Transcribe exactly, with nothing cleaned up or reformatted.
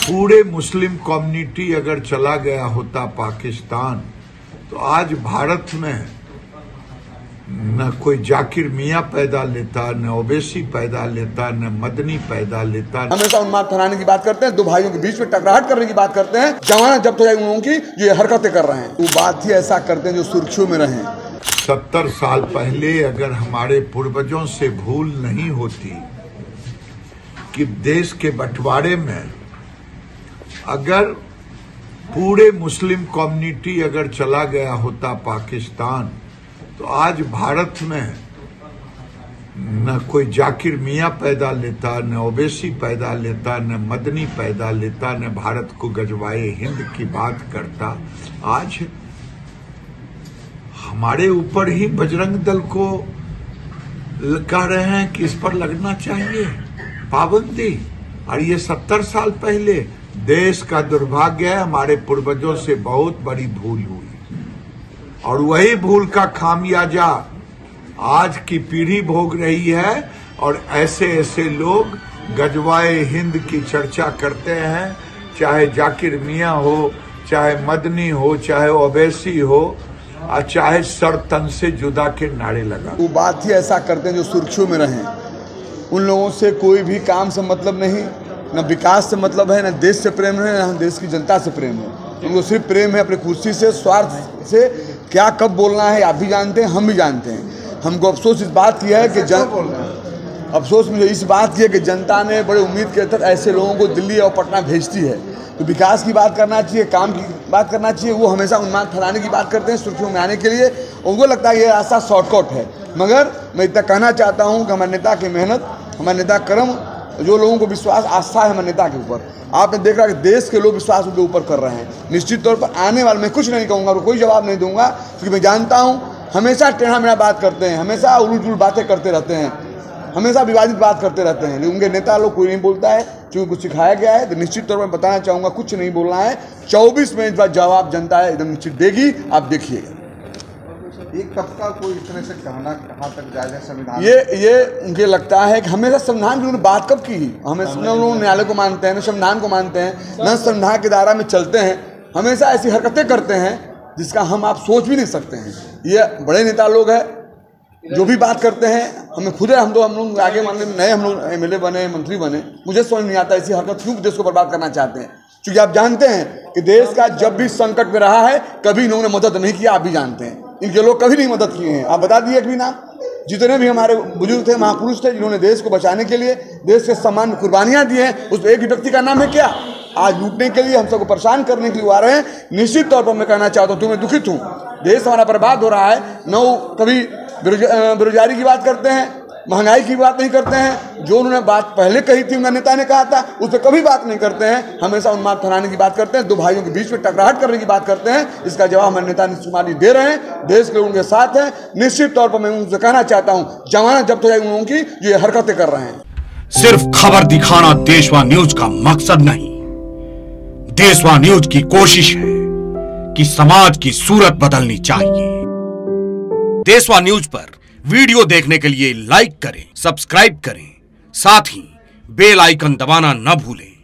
पूरे Muslim community अगर चला गया होता पाकिस्तान, तो आज भारत में न कोई जाकिर मियाँ पैदा लेता, न ओवैसी पैदा लेता, न मदनी पैदा लेता। हमेशा उन्माद फैलाने की बात करते हैं, दो भाइयों के बीच में टकराहट करने की बात करते हैं, जमानत जब्त हो जाएगी उन लोगों की जो ये हरकतें कर रहे हैं। वो बात ही ऐसा करते हैं जो सुर्खियों में रहें। सत्तर साल पहले अगर हमारे पूर्वजों से भूल नहीं होती कि देश के बंटवारे में अगर पूरे मुस्लिम कम्युनिटी अगर चला गया होता पाकिस्तान, तो आज भारत में न कोई जाकिर मियाँ पैदा लेता, न ओवैसी पैदा लेता, न मदनी पैदा लेता, न भारत को गजवाए हिंद की बात करता। आज हमारे ऊपर ही बजरंग दल को कह रहे हैं कि इस पर लगना चाहिए पाबंदी। और ये सत्तर साल पहले देश का दुर्भाग्य है, हमारे पूर्वजों से बहुत बड़ी भूल हुई और वही भूल का खामियाजा आज की पीढ़ी भोग रही है। और ऐसे ऐसे लोग गजवाए हिंद की चर्चा करते हैं, चाहे जाकिर मियाँ हो, चाहे मदनी हो, चाहे ओवैसी हो, और चाहे सर तन से जुदा के नारे लगा। वो बात ही ऐसा करते हैं जो सुर्खियों में रहें। उन लोगों से कोई भी काम से मतलब नहीं, न विकास से मतलब है, न देश से प्रेम है, न देश की जनता से प्रेम है। उनको सिर्फ प्रेम है अपनी कुर्सी से, स्वार्थ से। क्या कब बोलना है आप भी जानते हैं, हम भी जानते हैं। हमको अफसोस इस बात की है कि जन अफसोस मुझे इस बात की है कि जनता ने बड़े उम्मीद के तहत ऐसे लोगों को दिल्ली और पटना भेजती है। तो विकास की बात करना चाहिए, काम की बात करना चाहिए। वो हमेशा उन्माद फैलाने की बात करते हैं सुर्खियों में आने के लिए। उनको लगता है ये रास्ता शॉर्टकट है। मगर मैं इतना कहना चाहता हूँ कि हमारे नेता की मेहनत, हमारे नेता कर्म, जो लोगों को विश्वास आस्था है हमारे नेता के ऊपर, आपने देखा कि देश के लोग विश्वास उनके ऊपर कर रहे हैं। निश्चित तौर पर आने वाले मैं कुछ नहीं कहूँगा और कोई जवाब नहीं दूंगा, क्योंकि मैं जानता हूँ हमेशा टेढ़ा मेढ़ा बात करते हैं, हमेशा उलट उलट बातें करते रहते हैं, हमेशा विवादित बात करते रहते हैं। उनके नेता लोग कोई नहीं बोलता है, क्योंकि कुछ सिखाया गया है। तो निश्चित तौर पर बताना चाहूँगा कुछ नहीं बोलना है। चौबीस मिनट बाद जवाब जनता है एकदम निश्चित देगी, आप देखिएगा। एक तबका कोई इतने से कहना कहाँ तक जाएगा संविधान? ये ये मुझे लगता है कि हमेशा संविधान की उन्होंने बात कब की? हमें लोग न्यायालय को मानते हैं, न संविधान को मानते हैं, न संविधान के दायरा में चलते हैं। हमेशा ऐसी हरकतें करते हैं जिसका हम आप सोच भी नहीं सकते हैं। ये बड़े नेता लोग हैं, जो भी बात करते हैं, हमें खुद हम तो हम लोग आगे मान नए हम लोग एम एल ए बने, मंत्री बने, मुझे समझ नहीं आता ऐसी हरकत क्यों देश को बर्बाद करना चाहते हैं। क्योंकि आप जानते हैं कि देश का जब भी संकट में रहा है, कभी इन्होंने मदद नहीं किया, आप भी जानते हैं। इनके लोग कभी नहीं मदद किए हैं। आप बता दिए एक भी नाम। जितने भी हमारे बुजुर्ग थे, महापुरुष थे, जिन्होंने देश को बचाने के लिए देश के सम्मान कुर्बानियां दी हैं, उस एक व्यक्ति का नाम है क्या? आज लूटने के लिए, हम सबको परेशान करने के लिए आ रहे हैं। निश्चित तौर पर मैं कहना चाहता हूँ, तुम्हें दुखित हूँ। देश हमारा बर्बाद हो रहा है। न कभी बेरोजगारी की बात करते हैं, महंगाई की बात नहीं करते हैं। जो उन्होंने बात पहले कही थी, उनका नेता ने कहा था, उस पर कभी बात नहीं करते हैं। हमेशा उन्माद फैलाने की बात करते हैं, दो भाइयों के बीच में टकराहट करने की बात करते हैं। इसका जवाब हमारे नेता नीतीश कुमार जी दे रहे हैं। देश के लोग उनके साथ हैं। निश्चित तौर पर मैं उनसे कहना चाहता हूँ, जमानत जब्त हो जाएगी उन लोगों की जो ये हरकतें कर रहे हैं। सिर्फ खबर दिखाना देशवा न्यूज का मकसद नहीं। देशवा न्यूज की कोशिश है कि समाज की सूरत बदलनी चाहिए। देशवा न्यूज पर वीडियो देखने के लिए लाइक करें, सब्सक्राइब करें, साथ ही बेल आइकन दबाना न भूलें।